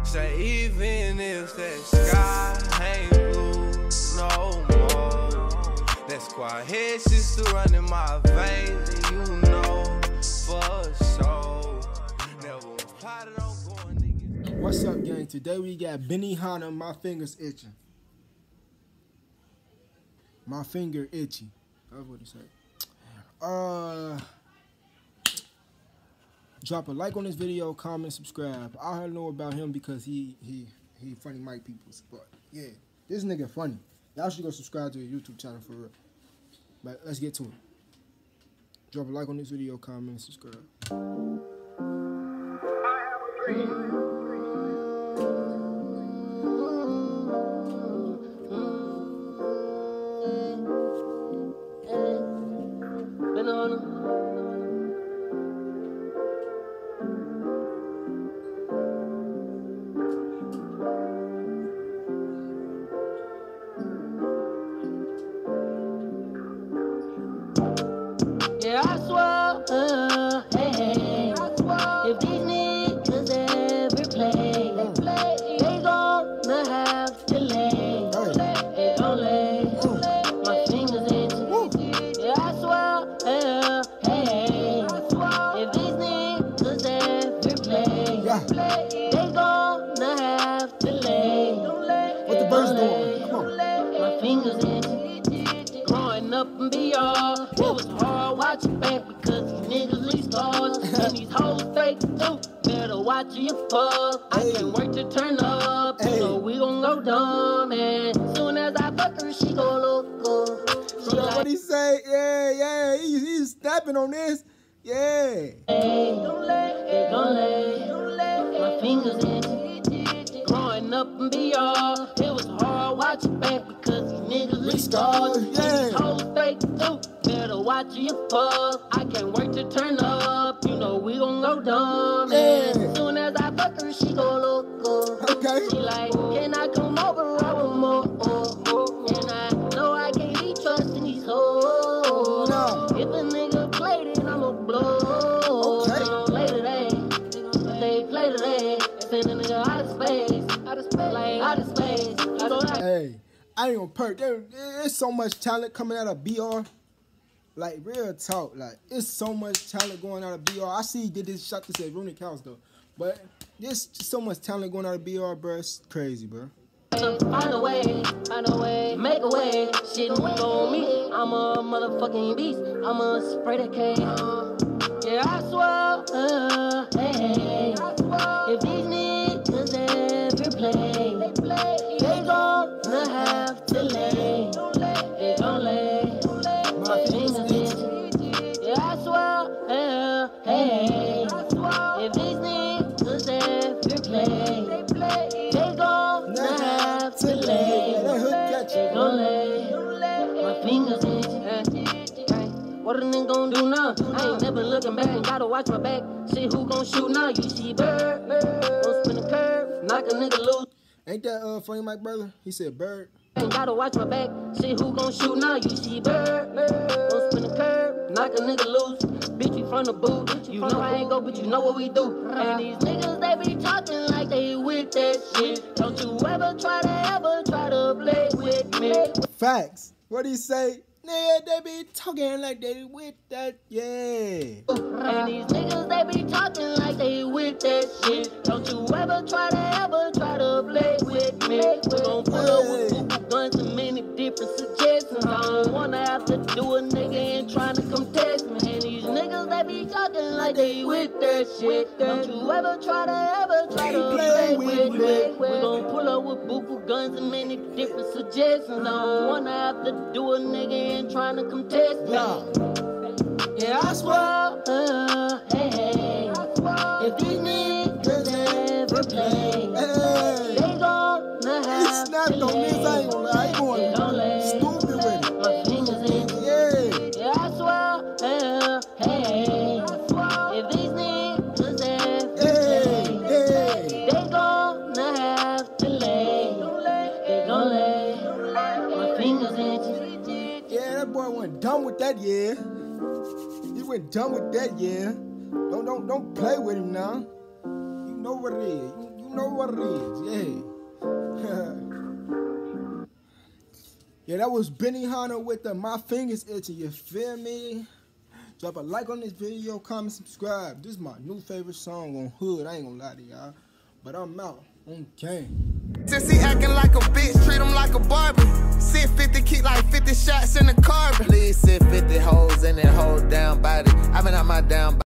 Say even if that sky ain't blue no more, that squad head sister running my veins, and you know for sure. Never plotted on going, nigga. What's up, gang? Today we got Benihana, My Fingers Itching. My finger itchy. That's what he said. Drop a like on this video, comment, subscribe. I heard know about him because he funny Mike peoples. But yeah, this nigga funny. Y'all should go subscribe to his YouTube channel for real. But let's get to it. Drop a like on this video, comment, subscribe. I have a dream. Yeah, I swear, hey, if these niggas ever play, they gonna have to lay. They gon' lay. My fingers itch. Yeah, I swear, hey, if these niggas ever play, they gonna have to lay. What the birds doing? Come on. My fingers itch. Growing up in BR, it was hard watching back because these niggas leave stars and these hoes fake too. Better watch your fuck. I can't wait to turn up, so we gon' go dumb. And soon as I fuck her, she go loco. She like, What he say? Yeah, he's snapping on this. Yeah. hey, don't lay. My fingers itch. Growing up in BR, it was hard watching back because these niggas leave stars and these hoes fake too. Better watch your fuck. I can't wait to turn up. You know we gon' go dumb. And soon as I fuck her, she go loco. Okay. She like, can I come over? I want more. And I know I can't be trusting these hoes. No. If a nigga played it, I'ma blow. Okay. They gon' play today. If they play today, send a nigga out of space. Like out of space. I go like, Hey, I ain't gonna perk. There's so much talent coming out of BR. Like, real talk. Like, it's so much talent going out of BR. I see he did this shot this at Rooney Cows, though. But there's just so much talent going out of BR, bro. It's crazy, bro. find a way, make a way. Shit on me. I'm a motherfucking beast. I'ma spray the K. Yeah, I swear, hey, if these niggas ever play, they gonna have to lay. They gon' lay. My fingers itch. Yeah, I swear, hey, if these niggas ever play, they gonna have to lay. They gon' lay. My fingers itch. What a nigga gon' do now? I ain't never looking back and gotta watch my back. See who gon' shoot now. You see bird, gon' spin a curve, knock a nigga loose. Ain't that funny, Mike brother? He said bird. Ain't gotta watch my back. See who gon' shoot now. You see bird, gon' spin a curve, knock a nigga loose. Bitch, you from the boot. You know I ain't go, but you know what we do. And these niggas, they be talking like they with that shit. Don't you ever try to play with me. Facts. What he say? Yeah, they be talking like they with that, yeah. And these niggas, they be talking like they with that shit. Don't you ever try to play with me. We gon' pull up with Google guns and many different suggestions. I don't wanna have to do a nigga and trying to come test me. And these niggas, they be talking like they with that shit. Don't you ever try to play with me. We gon' pull up with buku guns and many different suggestions. I don't wanna have to do a nigga and trying to come test me. Yeah, I swear, hey, if these niggas ever play, they gonna have snapped on this, I ain't gonna lie. He going stupid with it. My fingers in. Yeah, I swear, hey, if these niggas ever play, they gonna have to lay. They gonna lay. My fingers in. Yeah, that boy went dumb with that, yeah. He went dumb with that, yeah. Don't play with him now. You know what it is. You know what it is. Yeah. Yeah, that was Benny Hunter with the My Fingers Itching. You feel me? Drop a like on this video, comment, subscribe. This is my new favorite song on Hood. I ain't gonna lie to y'all. But I'm out on game. Since he acting like a bitch, treat him like a Barbie. Sit 50, keep like 50 shots in the carbon. Please sit 50 hoes in that whole down body. I've been out my down body.